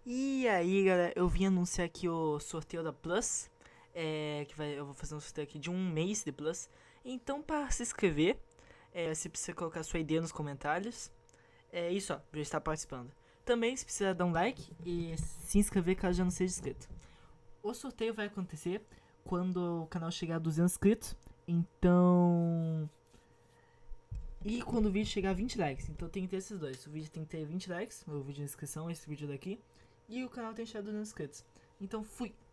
E aí, galera, eu vim anunciar aqui o sorteio da Plus. Eu vou fazer um sorteio aqui de um mês de Plus. Então, para se inscrever, você precisa colocar sua ID nos comentários. É isso, ó, pra estar participando. Também, se precisa dar um like e se inscrever caso já não seja inscrito. O sorteio vai acontecer quando o canal chegar a 200 inscritos. Então. E quando o vídeo chegar a 20 likes. Então tem que ter esses dois. O vídeo tem que ter 20 likes, o vídeo de inscrição, esse vídeo daqui. E o canal tem que chegar a 200 inscritos. Então fui!